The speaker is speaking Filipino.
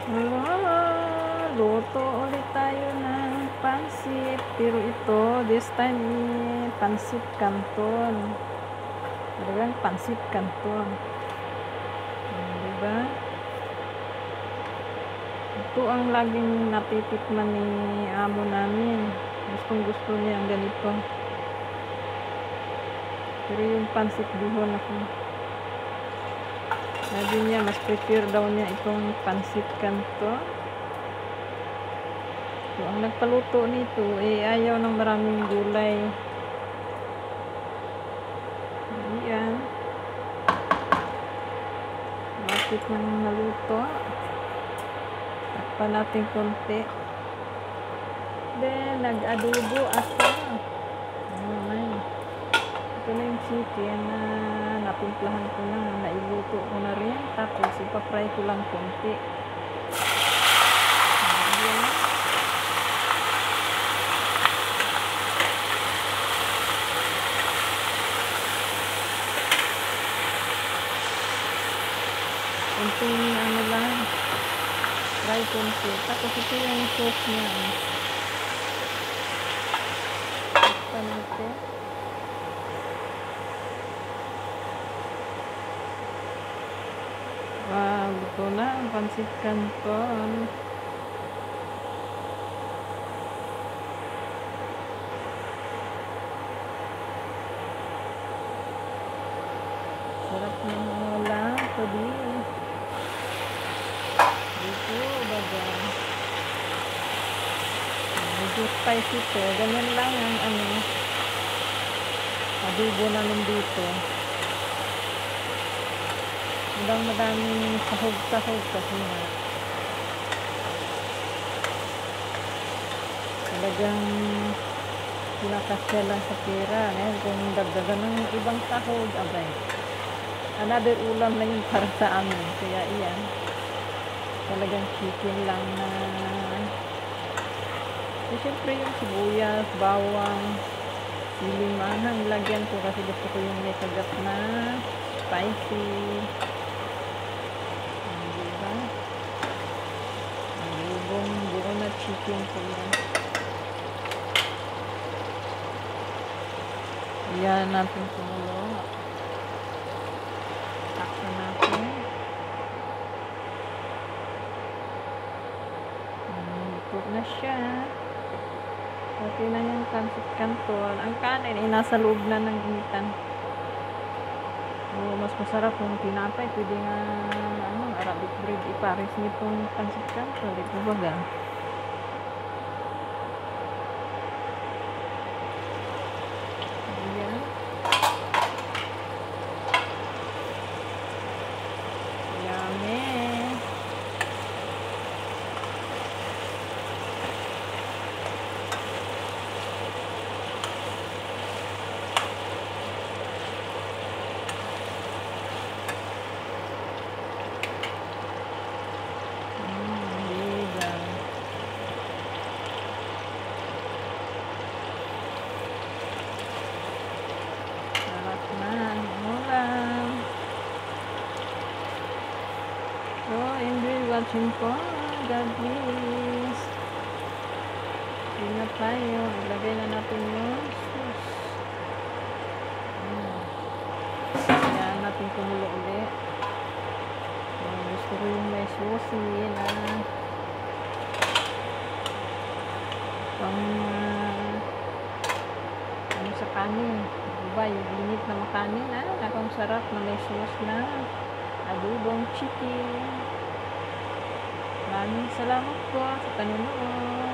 Hala, luto ulit tayo ng pansit. Pero ito, this time, pansit canton. Talagang pansit canton. Diba? Ito ang laging natitikman ni amo namin. Gustong gusto niya ang ganito. Pero yung pansit bihon ako. Sabi niya, mas prepare daw niya itong pansit canton. So, ang nagpaluto nito, ayaw ng maraming gulay. Ayan. Bakit nang naluto? Takpan natin konti. Then, nag-adobo ako. Ito na yung chicken na natimplahan ko na. Nailuto ko na rin. Tapos, ipapry ko lang konti. Ayan. Konting ano lang. Fry konti. Tapos, ito yung sauce niya. Takpan natin. Wow, ito na ang pansit canton. Sarap ng ulam. Pwede. Dito, baga. Medyo spicy to. Ganyan lang ang adobo namin dito. Madaming sahog-sahog kasi nga talagang kinakasya lang sa pera. Ngayon kung dagdagan ng ibang sahog, abay, another ulam na yun para sa amin. Kaya iyan, talagang chicken lang na siyempre yung sibuyas, bawang, siling manghang lagyan ko kasi gusto ko yung may kagat na spicy. Buo na chicken ko yan. Iyan natin kumulo. Takpan natin. Ito na siya. Okay na yung pansit canton. Ang kanin nasa loob na ng initan. Mas masarap kung tinapay. Pwede nga Arabic bread ipares nitong pansit canton. Dito baga. Ayan. Yummy. So, enjoy watching po. God bless. Ingat tayo. Ilagay na natin yung sauce. Ayan natin kumulo ulit. Gusto ko yung may sauce na pang sa kanin. Diba? Yung init na makanin. Nakang sarap na may sauce na adobong chicken. Maraming salamat po sa panonood.